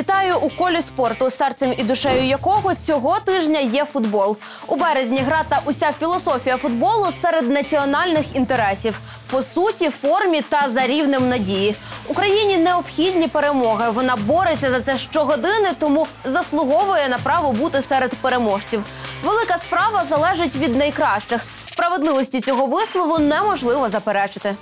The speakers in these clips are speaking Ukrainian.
Вітаю у колі спорту, серцем і душею якого цього тижня є футбол. У березні гра та уся філософія футболу серед національних інтересів. По суті, формі та за рівнем надії. Україні необхідні перемоги. Вона бореться за це щогодини, тому заслуговує на право бути серед переможців. Велика справа залежить від найкращих. Справедливості цього вислову неможливо заперечити.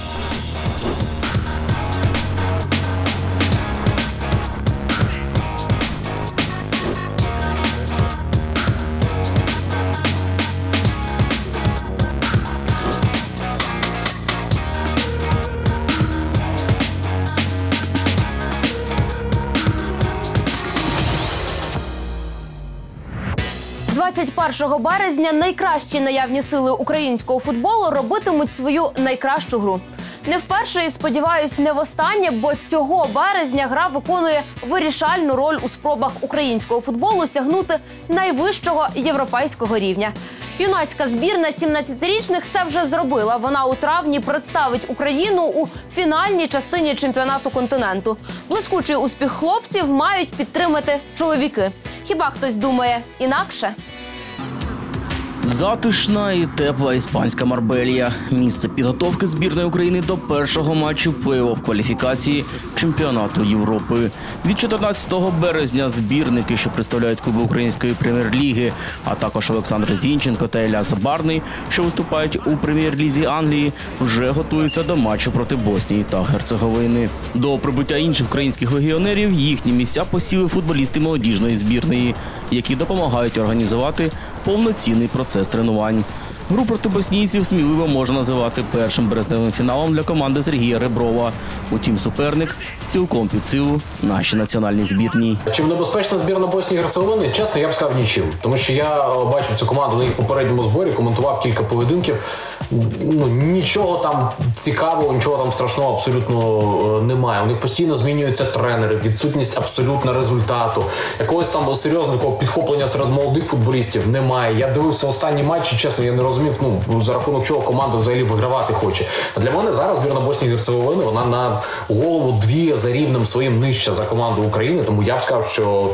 – 21 березня найкращі наявні сили українського футболу робитимуть свою найкращу гру. Не вперше і, сподіваюсь, не востаннє, бо цього березня гра виконує вирішальну роль у спробах українського футболу сягнути найвищого європейського рівня. Юнацька збірна 17-річних це вже зробила. Вона у травні представить Україну у фінальній частині чемпіонату континенту. Блискучий успіх хлопців мають підтримати чоловіки. Хіба хтось думає інакше? Затишна і тепла іспанська Марбелья. Місце підготовки збірної України до першого матчу плей-офф кваліфікації чемпіонату Європи. Від 14 березня збірники, що представляють клуби української прем'єр-ліги, а також Олександр Зінченко та Ілля Забарний, що виступають у прем'єр-лізі Англії, вже готуються до матчу проти Боснії та Герцеговини. До прибуття інших українських легіонерів їхні місця посіли футболісти молодіжної збірної, які допомагають організувати повноцінний процес тренувань. Гру проти боснійців сміливо можна називати першим березневим фіналом для команди Сергія Реброва. Утім, суперник цілком під силу нашій національній збірній. Чим небезпечна збірна Боснії і Герцеговини? Чесно, я б сказав нічим. Тому що я бачив цю команду на їх попередньому зборі, коментував кілька поєдинків. Нічого там цікавого, нічого там страшного абсолютно немає. У них постійно змінюються тренери, відсутність абсолютно результату. Якогось там серйозного підхоплення серед молодих футболістів немає. Я дивився останні матчі, чесно, я не розумів, за рахунок чого команда взагалі вигравати хоче. А для мене зараз збірна Боснії і Герцеговини, вона на голову-дві за рівнем своїм нижча за команду України. Тому я б сказав, що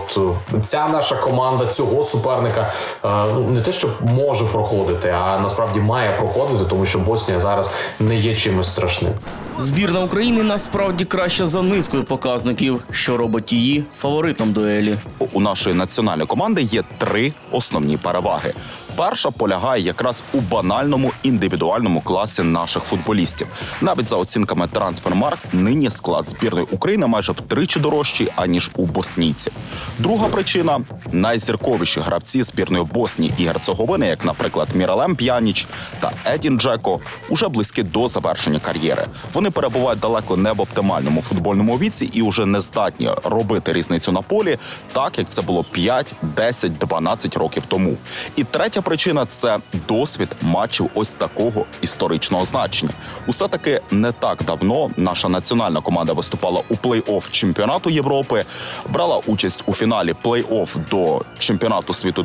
ця наша команда, цього суперника, не те, що може проходити, а насправді має проходити, тому що Боснія зараз не є чимось страшним. Збірна України насправді краща за низкою показників, що робить її фаворитом дуелі. У нашої національної команди є три основні переваги. Перша полягає якраз у банальному індивідуальному класі наших футболістів. Навіть за оцінками Трансфермаркт, нині склад збірної України майже втричі дорожчий, аніж у боснійців. Друга причина – найзірковіші гравці збірної Боснії і Герцеговини, як, наприклад, Міралем П'яніч та Едін Джеко, уже близькі до завершення кар'єри. Вони перебувають далеко не в оптимальному футбольному віці і вже не здатні робити різницю на полі, так, як це було 5, 10, 12 років тому. І третя причина – це досвід матчів ось такого історичного значення. Усе-таки не так давно наша національна команда виступала у плей-офф чемпіонату Європи, брала участь у фіналі плей-офф до чемпіонату світу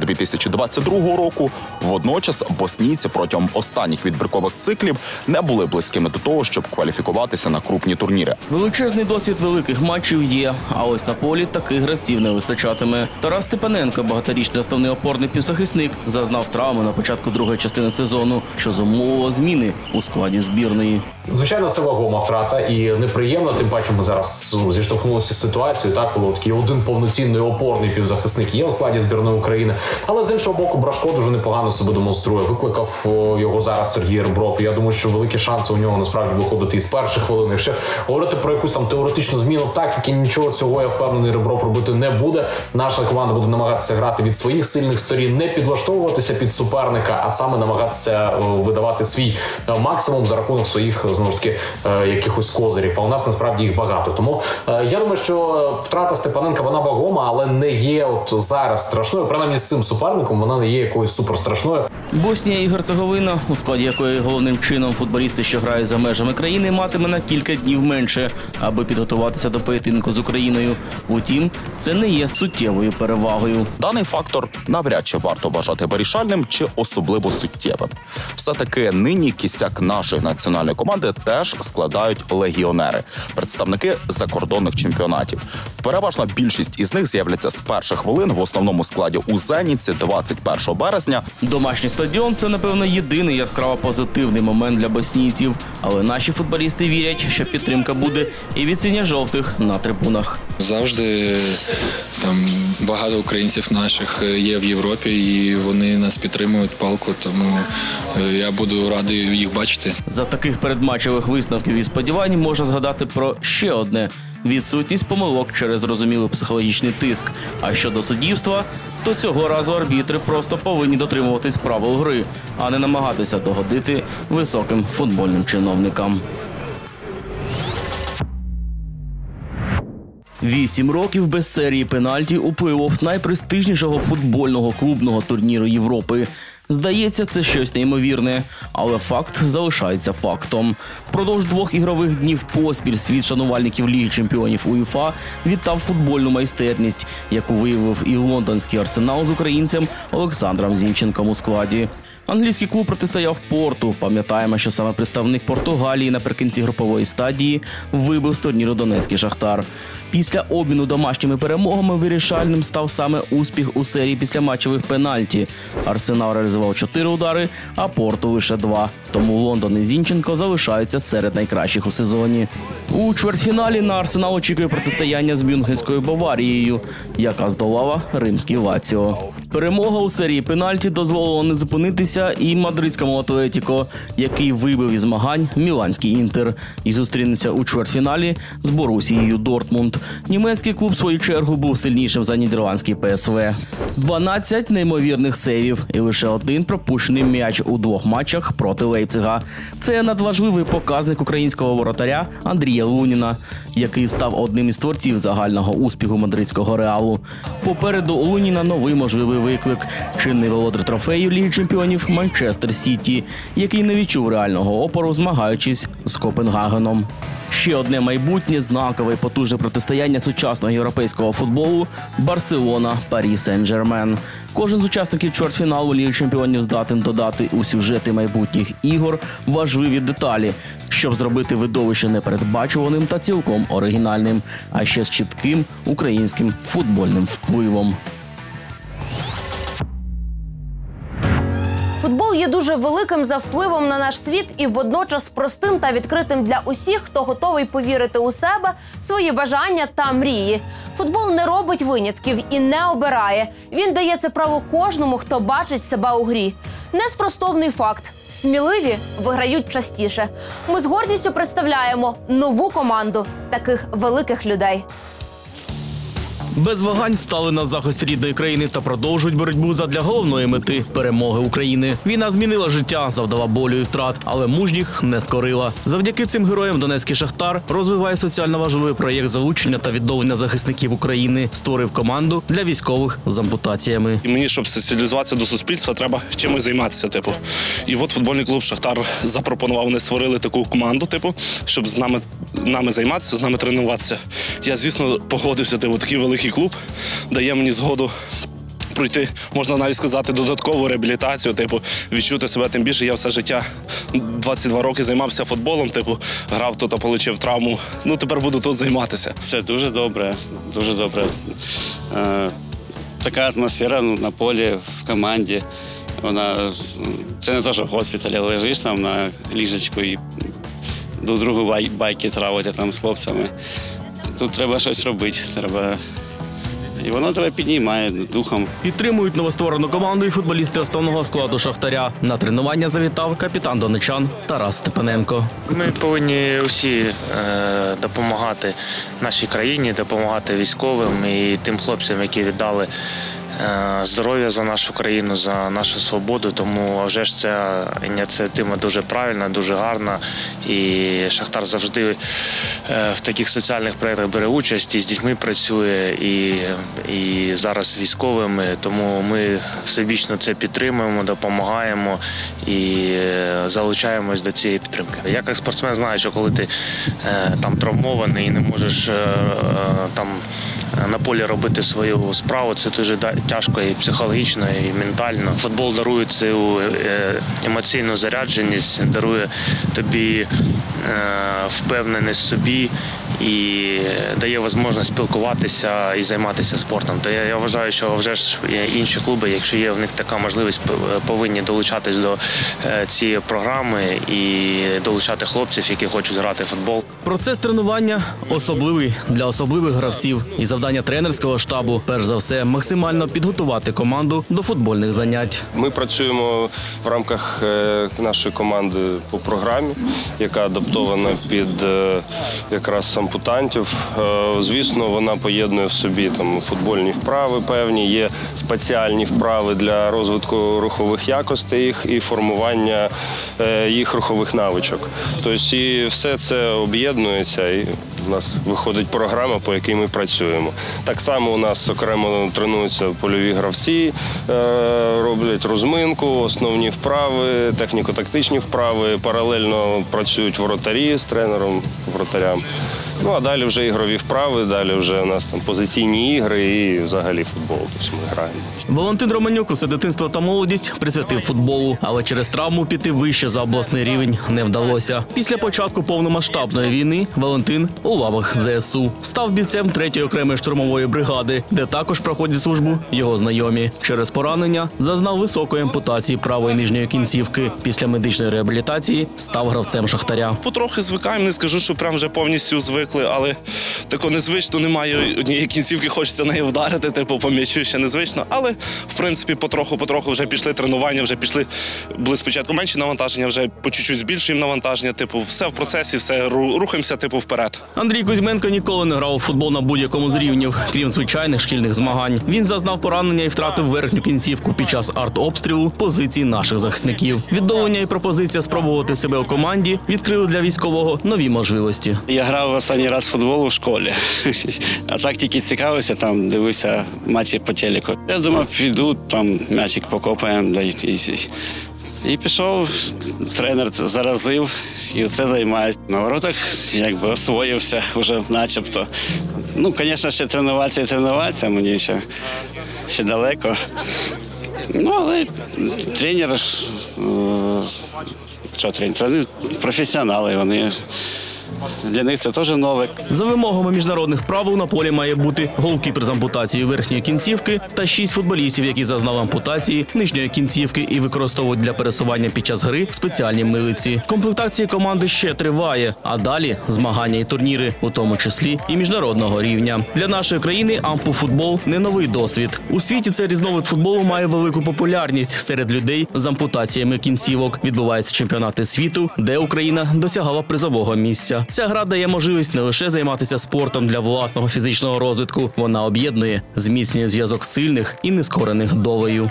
2022 року. Водночас боснійці протягом останніх відбіркових циклів не були близькими до того, щоб кваліфікуватися на крупні турніри. Величезний досвід великих матчів є, а ось на полі таких гравців не вистачатиме. Тарас Степаненко, багаторічний основний опорний півзахисник, зазнав травми на початку другої частини сезону, що зумовило зміни у складі збірної. Звичайно, це вагома втрата і неприємно, тим паче ми зараз зіштовхнулися з ситуацією, так, коли такий один повноцінний опорний півзахисник є у складі збірної України, але з іншого боку Брашко дуже непогано себе демонструє. Викликав його зараз Сергій Ребров, і я думаю, що великі шанси у нього насправді виходити із перших хвилин. Якщо говорити про якусь там теоретичну зміну тактики, нічого цього, я впевнений, Ребров робити не буде. Наша команда буде намагатися грати від своїх сильних сторін, не підлаштовуватися під суперника, а саме намагатися видавати свій максимум за рахунок своїх, знову ж таки, якихось козирів. А у нас насправді їх багато. Тому я думаю, що втрата Степаненка, вона вагома, але не є от зараз страшною. Принаймні з цим суперником вона не є якоюсь суперстрашною. Боснія і Герцеговина, у складі якої головним чином футболісти, що грають за межами країни, матиме на кілька днів менше, аби підготуватися до поєдинку з Україною. Утім, це не є суттєвою перевагою. Даний фактор навряд чи варто вважати вирішальним чи особливо суттєвим. Все-таки нині кістяк нашої національної команди теж складають легіонери – представники закордонних чемпіонатів. Переважна більшість із них з'являться з перших хвилин в основному складі у Зеніці 21 березня. Домашній стадіон – це, напевно, єдиний яскраво позитивний момент для боснійців. Але наші футболісти вірять, що підтримка буде і від синьо-жовтих на трибунах. Завжди там багато українців наших є в Європі, і вони нас підтримують палку, тому я буду радий їх бачити. За таких передматчевих висновків і сподівань можна згадати про ще одне – відсутність помилок через зрозумілий психологічний тиск. А щодо суддівства, то цього разу арбітри просто повинні дотримуватись правил гри, а не намагатися догодити високим футбольним чиновникам. 8 років без серії пенальті у плей-офф найпрестижнішого футбольного клубного турніру Європи. Здається, це щось неймовірне, але факт залишається фактом. Впродовж 2 ігрових днів поспіль світ шанувальників Ліги чемпіонів УЄФА вітав футбольну майстерність, яку виявив і лондонський Арсенал з українцем Олександром Зінченком у складі. Англійський клуб протистояв Порту. Пам'ятаємо, що саме представник Португалії наприкінці групової стадії вибив з турніру донецький Шахтар. Після обміну домашніми перемогами вирішальним став саме успіх у серії післяматчевих пенальті. Арсенал реалізував 4 удари, а Порту лише 2. Тому Лондон і Зінченко залишаються серед найкращих у сезоні. У чвертьфіналі на Арсенал очікує протистояння з Мюнхенською Баварією, яка здолала римський Лаціо. Перемога у серії пенальті дозволила не зупинитися і мадридському Атлетіко, який вибив із змагань міланський Інтер і зустрінеться у чвертьфіналі з Борусією Дортмунд. Німецький клуб, в свою чергу, був сильнішим за нідерландський ПСВ. 12 неймовірних сейвів і лише 1 пропущений м'яч у 2 матчах проти Лейпцига. Це надважливий показник українського воротаря Андрія Луніна, який став одним із творців загального успіху мадридського Реалу. Попереду у Луніна новий можливий виклик – чинний володар трофею Ліги чемпіонів Манчестер Сіті, який не відчув реального опору, змагаючись з Копенгагеном. Ще одне майбутнє, знакове і потужне протистояння сучасного європейського футболу – Барселона, Парі Сен-Жермен. Кожен з учасників чвертьфіналу Ліги чемпіонів здатен додати у сюжети майбутніх ігор важливі деталі, щоб зробити видовище непередбачуваним та цілком оригінальним, а ще з чітким українським футбольним впливом. Футбол є дуже великим за впливом на наш світ і водночас простим та відкритим для усіх, хто готовий повірити у себе, свої бажання та мрії. Футбол не робить винятків і не обирає. Він дає це право кожному, хто бачить себе у грі. Неспростовний факт – сміливі виграють частіше. Ми з гордістю представляємо нову команду таких великих людей. Без вагань стали на захист рідної країни та продовжують боротьбу задля головної мети – перемоги України. Війна змінила життя, завдала болю і втрат, але мужніх не скорила. Завдяки цим героям донецький Шахтар розвиває соціально важливий проєкт залучення та відновлення захисників України. Створив команду для військових з ампутаціями. І мені, щоб соціалізуватися до суспільства, треба чимось займатися, І от футбольний клуб «Шахтар» запропонував, вони створили таку команду, щоб з нами займатися, з нами тренуватися. Я, звісно, погодився, такий великий клуб дає мені згоду пройти, можна навіть сказати, додаткову реабілітацію, відчути себе. Тим більше я все життя, 22 роки займався футболом, грав тут, отримав травму. Тепер буду тут займатися. Це дуже добре, дуже добре. Така атмосфера на полі, в команді. Це не те, що в госпіталі лежиш там на ліжечку і до другої байки травити там з хлопцями. Тут треба щось робити, і воно тебе піднімає духом. Підтримують новостворену команду і футболісти основного складу «Шахтаря». На тренування завітав капітан донечан Тарас Степаненко. Ми повинні усі допомагати нашій країні, допомагати військовим і тим хлопцям, які віддали здоров'я за нашу країну, за нашу свободу. Тому вже ж ця ініціатива дуже правильна, дуже гарна. І Шахтар завжди в таких соціальних проєктах бере участь, і з дітьми працює, і зараз з військовими. Тому ми всебічно це підтримуємо, допомагаємо і залучаємось до цієї підтримки. Я як спортсмен знаю, що коли ти там травмований і не можеш там на полі робити свою справу, це дуже тяжко і психологічно, і ментально. Футбол дарує цю емоційну зарядженість, дарує тобі впевненість в собі і дає можливість спілкуватися і займатися спортом. То я вважаю, що вже ж інші клуби, якщо є в них така можливість, повинні долучатись до цієї програми і долучати хлопців, які хочуть грати в футбол. Процес тренування особливий для особливих гравців. І завдання тренерського штабу, перш за все, максимально підготувати команду до футбольних занять. Ми працюємо в рамках нашої команди по програмі, яка адаптована під якраз ампутантів. Звісно, вона поєднує в собі там футбольні вправи певні, є спеціальні вправи для розвитку рухових якостей і формування їх рухових навичок. Тобто і все це об'єднується, і у нас виходить програма, по якій ми працюємо. Так само у нас окремо тренуються польові гравці, роблять розминку, основні вправи, техніко-тактичні вправи, паралельно працюють воротарі з тренером, воротарям. Ну, а далі вже ігрові вправи, далі вже у нас там позиційні ігри і взагалі футбол. Тобто ми граємо. Валентин Романюк усе дитинство та молодість присвятив футболу, але через травму піти вище за обласний рівень не вдалося. Після початку повномасштабної війни Валентин у лавах ЗСУ став бійцем 3-ї окремої штурмової бригади, де також проходять службу його знайомі. Через поранення зазнав високої ампутації правої нижньої кінцівки. Після медичної реабілітації став гравцем Шахтаря. Потрохи звикаємо, не скажу, що прям вже повністю звикли, але тако незвично, немає однієї кінцівки, хочеться неї вдарити, типу по м'ячу ще незвично, але в принципі потроху вже пішли тренування, вже пішли, були спочатку менші навантаження, вже по чуть-чуть збільшуємо навантаження, типу все в процесі, все рухаємося типу вперед. Андрій Кузьменко ніколи не грав у футбол на будь-якому з рівнів, крім звичайних шкільних змагань. Він зазнав поранення і втратив верхню кінцівку під час артобстрілу позицій наших захисників. Відновлення і пропозиція спробувати себе у команді відкрили для військового нові можливості. Я грав останній раз в футбол у школі, а так тільки цікавився, там дивився матчі по телеку. Я думав, піду, там м'ячик покопаємо, і пішов, тренер заразив, і це займається. На воротах якби освоївся вже начебто. Ну, звісно, ще тренуватися, мені ще далеко. Ну, але тренер, професіонали, вони. Для них це теж нове. За вимогами міжнародних правил на полі має бути голкіпер з ампутацією верхньої кінцівки та 6 футболістів, які зазнали ампутації нижньої кінцівки і використовують для пересування під час гри спеціальні милиці. Комплектація команди ще триває, а далі змагання і турніри, у тому числі і міжнародного рівня. Для нашої країни ампуфутбол – не новий досвід. У світі цей різновид футболу має велику популярність серед людей з ампутаціями кінцівок. Відбуваються чемпіонати світу, де Україна досягала призового місця. Ця гра дає можливість не лише займатися спортом для власного фізичного розвитку. Вона об'єднує, зміцнює зв'язок сильних і нескорених долею.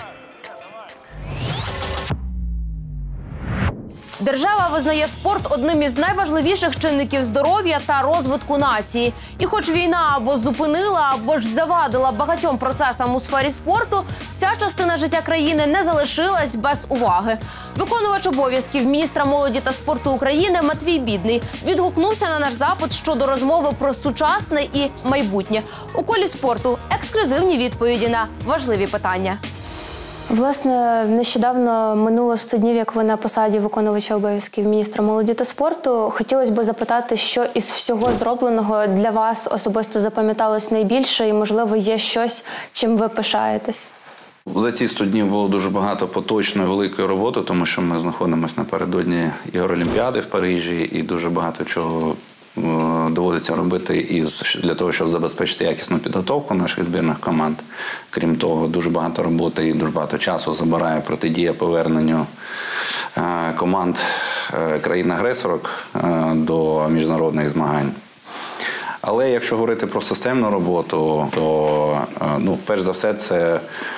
Держава визнає спорт одним із найважливіших чинників здоров'я та розвитку нації. І хоч війна або зупинила, або ж завадила багатьом процесам у сфері спорту, ця частина життя країни не залишилась без уваги. Виконувач обов'язків міністра молоді та спорту України Матвій Бідний відгукнувся на наш запит щодо розмови про сучасне і майбутнє. У колі спорту ексклюзивні відповіді на важливі питання. Власне, нещодавно минуло 100 днів, як ви на посаді виконувача обов'язків міністра молоді та спорту. Хотілося б запитати, що із всього зробленого для вас особисто запам'яталось найбільше і, можливо, є щось, чим ви пишаєтесь? За ці 100 днів було дуже багато поточної великої роботи, тому що ми знаходимося напередодні ігор Олімпіади в Парижі і дуже багато чого доводиться робити для того, щоб забезпечити якісну підготовку наших збірних команд. Крім того, дуже багато роботи і дуже багато часу забирає протидія поверненню команд країн-агресорок до міжнародних змагань. Але якщо говорити про системну роботу, то, перш за все, це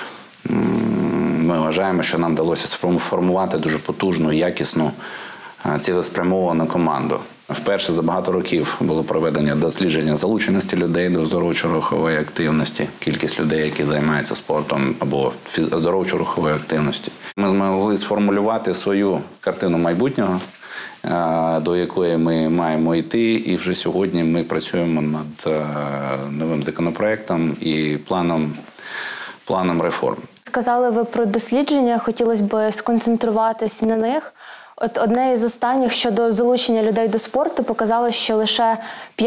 ми вважаємо, що нам вдалося сформувати дуже потужну, якісну, цілеспрямовану команду. Вперше за багато років було проведення дослідження залученості людей до оздоровчо-рухової активності, кількість людей, які займаються спортом або оздоровчо-рухової активності. Ми змогли сформулювати свою картину майбутнього, до якої ми маємо йти, і вже сьогодні ми працюємо над новим законопроектом і планом реформ. Сказали ви про дослідження, хотілося б сконцентруватись на них. От одне із останніх щодо залучення людей до спорту показало, що лише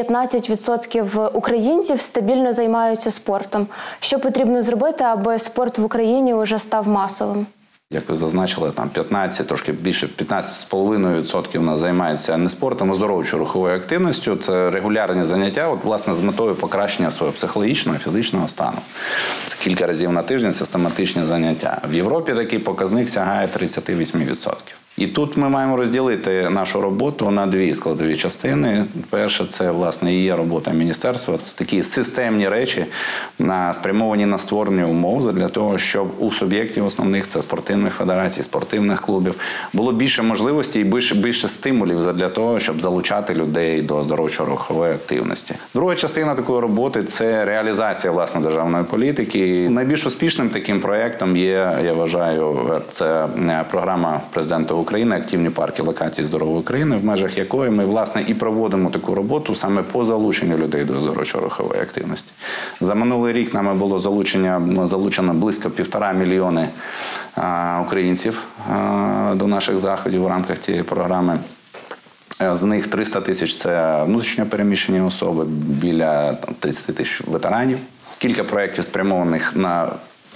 15% українців стабільно займаються спортом. Що потрібно зробити, аби спорт в Україні вже став масовим? Як ви зазначили, там 15, трошки більше 15,5% у нас займаються не спортом, а оздоровчо-руховою активністю. Це регулярні заняття, власне, з метою покращення свого психологічного і фізичного стану. Це кілька разів на тиждень систематичні заняття. В Європі такий показник сягає 38%. І тут ми маємо розділити нашу роботу на дві складові частини. Перше, це, власне, і є робота міністерства. Це такі системні речі, спрямовані на створення умов для того, щоб у суб'єктів основних, це спортивних федерацій, спортивних клубів, було більше можливостей і більше стимулів для того, щоб залучати людей до оздоровчо-рухової активності. Друга частина такої роботи – це реалізація, власне, державної політики. Найбільш успішним таким проєктом є, я вважаю, це програма президента України «Активні парки локацій здорової України», в межах якої ми, власне, і проводимо таку роботу саме по залученню людей до оздоровчо-рухової активності. За минулий рік нами було залучено близько 1,5 мільйони українців до наших заходів в рамках цієї програми. З них 300 тисяч – це внутрішньо переміщені особи, біля 30 тисяч ветеранів. Кілька проєктів спрямованих на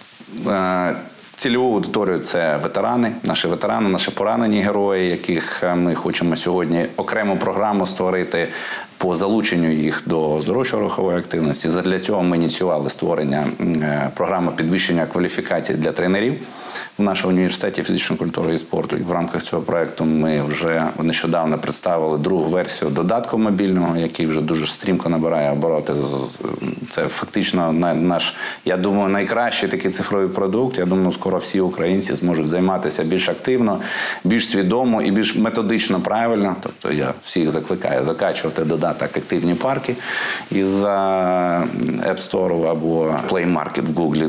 цільову аудиторію – це ветерани, наші поранені герої, яких ми хочемо сьогодні окрему програму створити по залученню їх до оздоровчо-рухової активності. Задля цього ми ініціювали створення програми підвищення кваліфікації для тренерів в нашому університеті фізичної культури і спорту. І в рамках цього проєкту ми вже нещодавно представили другу версію додатку мобільного, який вже дуже стрімко набирає обороти. Це фактично наш, я думаю, найкращий такий цифровий продукт. Я думаю, скоро всі українці зможуть займатися більш активно, більш свідомо і більш методично правильно. Тобто я всіх закликаю закачувати додаток «Активні парки» із App Store або Play Market в Google,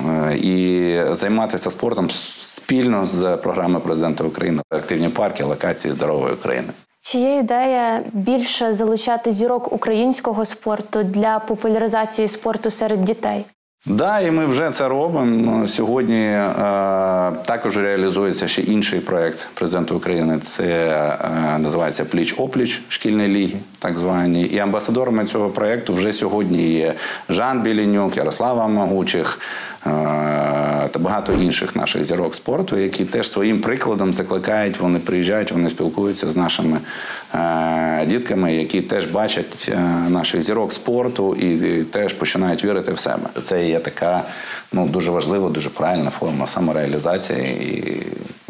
і займатися спортом спільно з програмою президента України «Активні парки локації здорової України». Чи є ідея більше залучати зірок українського спорту для популяризації спорту серед дітей? Да, і ми вже це робимо. Сьогодні також реалізується ще інший проєкт президента України. Це називається «Пліч-опліч» шкільної ліги, так звані. І амбасадорами цього проєкту вже сьогодні є Жан Білінюк, Ярослава Могучих та багато інших наших зірок спорту, які теж своїм прикладом закликають, вони приїжджають, вони спілкуються з нашими дітками, які теж бачать наших зірок спорту і теж починають вірити в себе. Це є така дуже важлива, дуже правильна форма самореалізації, і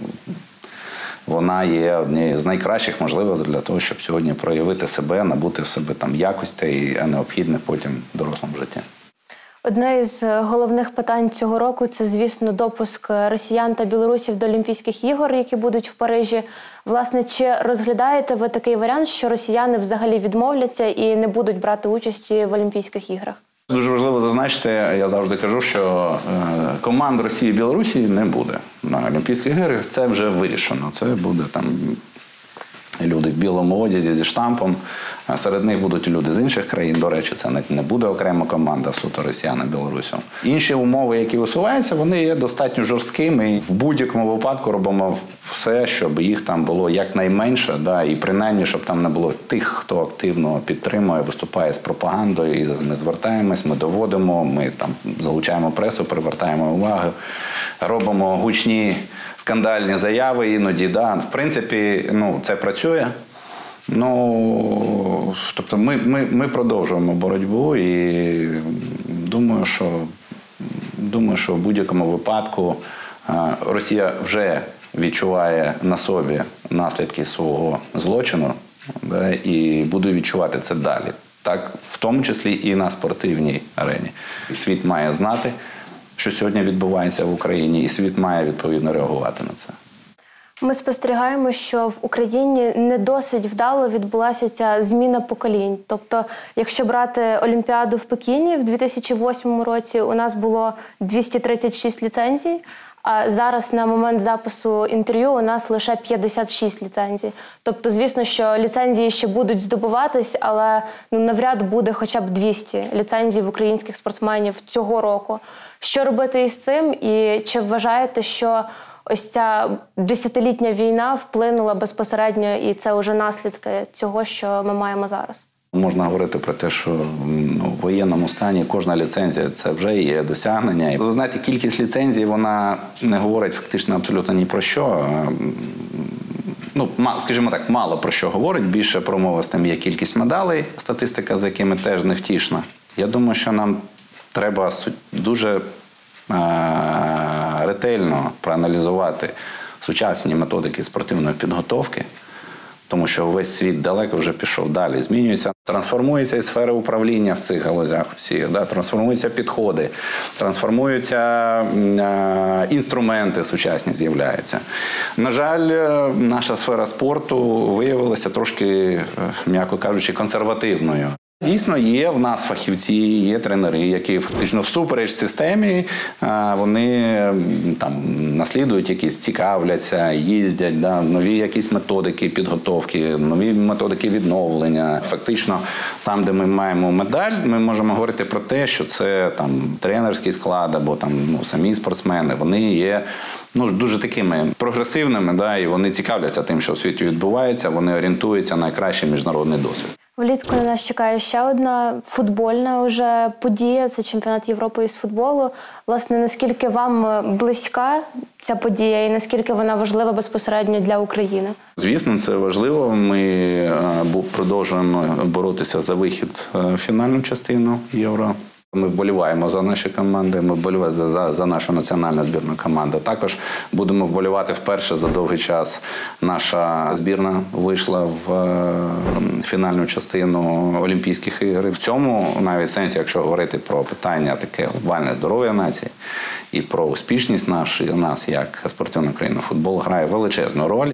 вона є однією з найкращих можливостей для того, щоб сьогодні проявити себе, набути в себе якостей, необхідних потім в дорослому житті. Одне із головних питань цього року – це, звісно, допуск росіян та білорусів до Олімпійських ігор, які будуть в Парижі. Власне, чи розглядаєте ви такий варіант, що росіяни взагалі відмовляться і не будуть брати участі в Олімпійських іграх? Дуже важливо зазначити, я завжди кажу, що команд Росії і Білорусі не буде на Олімпійських іграх. Це вже вирішено. Це буде там люди в білому одязі зі штампом. Серед них будуть люди з інших країн. До речі, це не буде окрема команда суто росіян і білорусів. Інші умови, які висуваються, вони є достатньо жорсткими. В будь-якому випадку робимо все, щоб їх там було якнайменше, і принаймні, щоб там не було тих, хто активно підтримує, виступає з пропагандою. І ми звертаємось, ми доводимо, ми там залучаємо пресу, привертаємо увагу, робимо гучні скандальні заяви іноді. В принципі, це працює. Тобто ми продовжуємо боротьбу і думаю, що в будь-якому випадку Росія вже відчуває на собі наслідки свого злочину, і буде відчувати це далі. Так, в тому числі і на спортивній арені. Світ має знати, що сьогодні відбувається в Україні, і світ має відповідно реагувати на це. Ми спостерігаємо, що в Україні не досить вдало відбулася ця зміна поколінь. Тобто, якщо брати Олімпіаду в Пекіні в 2008 році, у нас було 236 ліцензій, а зараз на момент запису інтерв'ю у нас лише 56 ліцензій. Тобто, звісно, що ліцензії ще будуть здобуватись, але навряд буде хоча б 200 ліцензій в українських спортсменів цього року. Що робити із цим? І чи вважаєте, що ось ця десятилітня війна вплинула безпосередньо, і це вже наслідки цього, що ми маємо зараз? Можна говорити про те, що в воєнному стані кожна ліцензія – це вже є досягнення. І, ви знаєте, кількість ліцензій, вона не говорить фактично абсолютно ні про що. Скажімо так, мало про що говорить, більше промовистим є кількість медалей, статистика з якими теж невтішна. Я думаю, що нам треба дуже ретельно проаналізувати сучасні методики спортивної підготовки, тому що весь світ далеко вже пішов далі, змінюється. Трансформується і сфера управління в цих галузях всіх, трансформуються підходи, трансформуються інструменти сучасні з'являються. На жаль, наша сфера спорту виявилася трошки, м'яко кажучи, консервативною. Дійсно, є в нас фахівці, є тренери, які фактично всупереч системі, вони там наслідують якісь, цікавляться, їздять, нові якісь методики підготовки, нові методики відновлення. Фактично, там, де ми маємо медаль, ми можемо говорити про те, що це там тренерський склад або там самі спортсмени, вони є дуже такими прогресивними, і вони цікавляться тим, що у світі відбувається, вони орієнтуються на найкращий міжнародний досвід. Влітку на нас чекає ще одна футбольна вже подія – це чемпіонат Європи із футболу. Власне, наскільки вам близька ця подія і наскільки вона важлива безпосередньо для України? Звісно, це важливо. Ми продовжуємо боротися за вихід в фінальну частину Євро. Ми вболіваємо за наші команди, ми вболіваємо за нашу національну збірну команду. Також будемо вболівати вперше за довгий час. Наша збірна вийшла в фінальну частину Олімпійських ігор. В цьому навіть сенсі, якщо говорити про питання таке глобальне здоров'я нації і про успішність нас як спортивна країна, футбол грає величезну роль.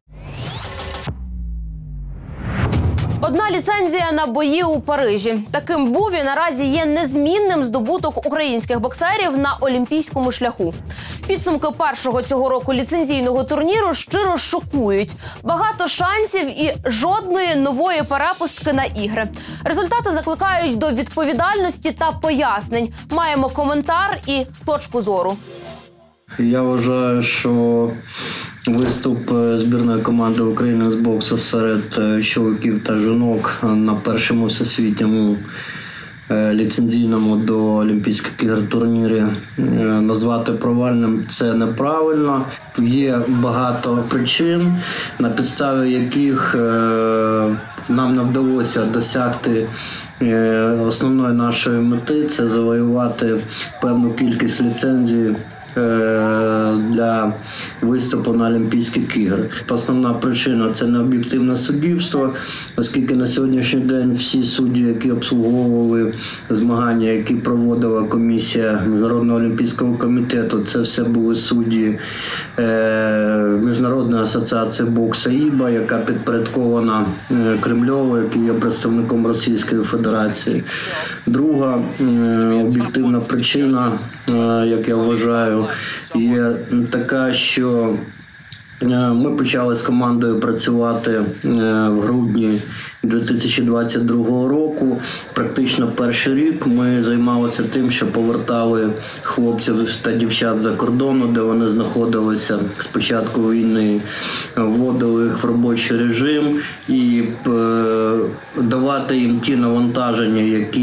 Одна ліцензія на бої у Парижі. Таким був і наразі є незмінним здобуток українських боксерів на олімпійському шляху. Підсумки першого цього року ліцензійного турніру щиро шокують. Багато шансів і жодної нової перепустки на ігри. Результати закликають до відповідальності та пояснень. Маємо коментар і точку зору. Я вважаю, що виступ збірної команди України з боксу серед чоловіків та жінок на першому всесвітньому ліцензійному до Олімпійських ігор турнірі назвати провальним – це неправильно. Є багато причин, на підставі яких нам не вдалося досягти основної нашої мети – це завоювати певну кількість ліцензій для виступу на Олімпійських іграх. Основна причина – це необ'єктивне суддівство, оскільки на сьогоднішній день всі судді, які обслуговували змагання, які проводила комісія Міжнародного олімпійського комітету, це все були судді Міжнародної асоціації боксу ІБА, яка підпорядкована Кремльову, який є представником Російської Федерації. Друга об'єктивна причина, як я вважаю, є така, що ми почали з командою працювати в грудні 2022 року. Практично перший рік ми займалися тим, що повертали хлопців та дівчат за кордону, де вони знаходилися з початку війни, вводили їх в робочий режим і давати їм ті навантаження,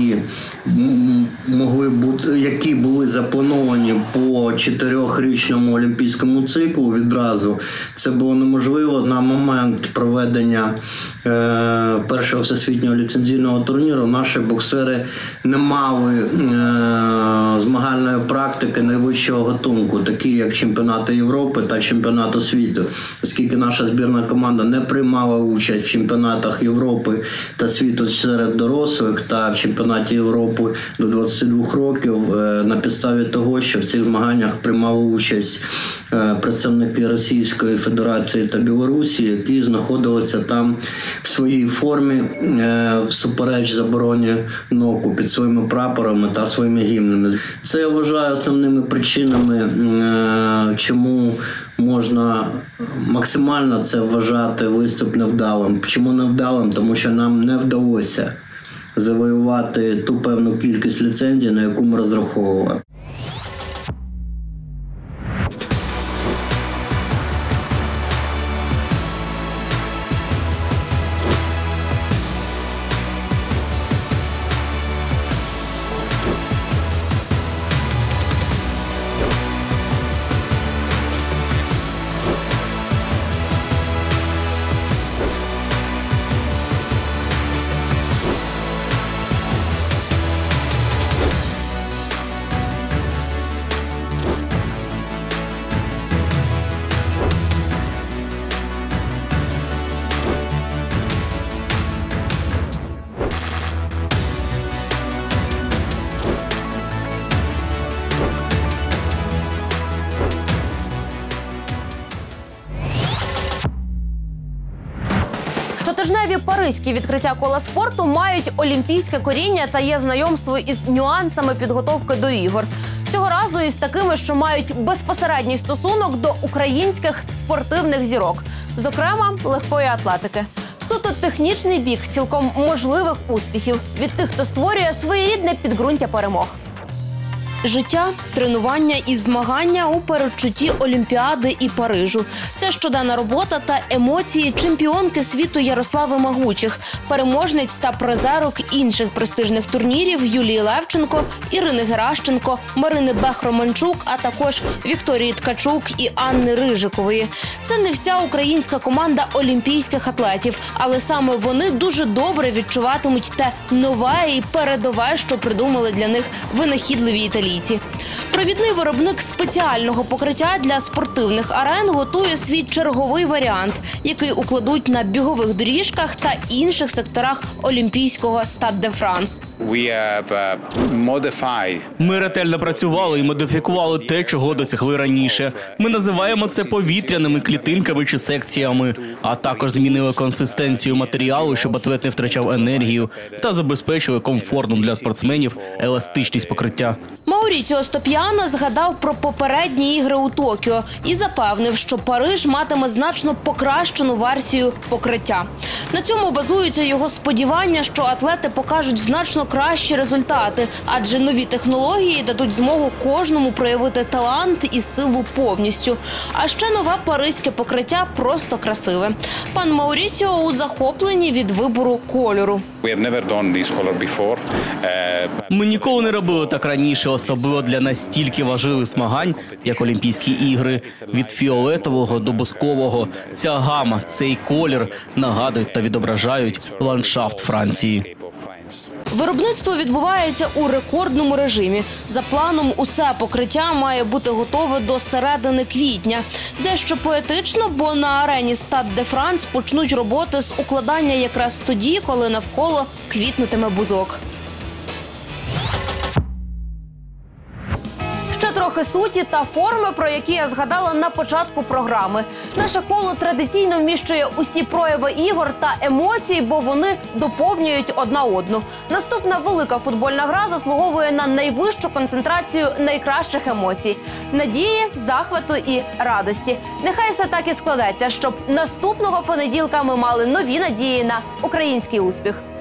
які були заплановані по 4-річному олімпійському циклу відразу. Це було неможливо на момент проведення першого всесвітнього ліцензійного турніру. Наші боксери не мали змагальної практики найвищого гатунку, такі як чемпіонати Європи та чемпіонату світу. Оскільки наша збірна команда не приймала участь в чемпіонатах Європи та світу серед дорослих та в чемпіонаті Європи до 22 років на підставі того, що в цих змаганнях приймали участь представники Російської Федерації та Білорусі, які знаходилися там в своїй формі всупереч забороні НОКу під своїми прапорами та своїми гімнами. Це я вважаю основними причинами, чому можна максимально це вважати виступ невдалим. Чому невдалим? Тому що нам не вдалося завоювати ту певну кількість ліцензій, на яку ми розраховували. Щотижневі паризькі відкриття кола спорту мають олімпійське коріння та є знайомство із нюансами підготовки до ігор. Цього разу із такими, що мають безпосередній стосунок до українських спортивних зірок, зокрема легкої атлетики. Суто технічний бік цілком можливих успіхів від тих, хто створює своєрідне підґрунтя перемог. Життя, тренування і змагання у передчутті Олімпіади і Парижу. Це щоденна робота та емоції чемпіонки світу Ярослави Магучих, переможниць та призерок інших престижних турнірів Юлії Левченко, Ірини Геращенко, Марини Бех-Романчук, а також Вікторії Ткачук і Анни Рижикової. Це не вся українська команда олімпійських атлетів, але саме вони дуже добре відчуватимуть те нове і передове, що придумали для них винахідливі італійці. Провідний виробник спеціального покриття для спортивних арен готує свій черговий варіант, який укладуть на бігових доріжках та інших секторах олімпійського Stade de France. Ми ретельно працювали і модифікували те, чого досягли раніше. Ми називаємо це повітряними клітинками чи секціями, а також змінили консистенцію матеріалу, щоб атлет не втрачав енергію, та забезпечили комфортну для спортсменів еластичність покриття. Мауріціо Стоп'яно згадав про попередні ігри у Токіо і запевнив, що Париж матиме значно покращену версію покриття. На цьому базуються його сподівання, що атлети покажуть значно кращі результати, адже нові технології дадуть змогу кожному проявити талант і силу повністю. А ще нове паризьке покриття просто красиве. Пан Мауріціо у захопленні від вибору кольору. Ми ніколи не робили так раніше, особливо для настільки важливих змагань, як Олімпійські ігри. Від фіолетового до бускового. Ця гама, цей колір нагадують та відображають ландшафт Франції. Виробництво відбувається у рекордному режимі. За планом, усе покриття має бути готове до середини квітня. Дещо поетично, бо на арені Stade de France почнуть роботи з укладання якраз тоді, коли навколо квітнутиме бузок. Ще трохи суті та форми, про які я згадала на початку програми. Наше коло традиційно вміщує усі прояви ігор та емоцій, бо вони доповнюють одна одну. Наступна велика футбольна гра заслуговує на найвищу концентрацію найкращих емоцій – надії, захвату і радості. Нехай все так і складеться, щоб наступного понеділка ми мали нові надії на український успіх.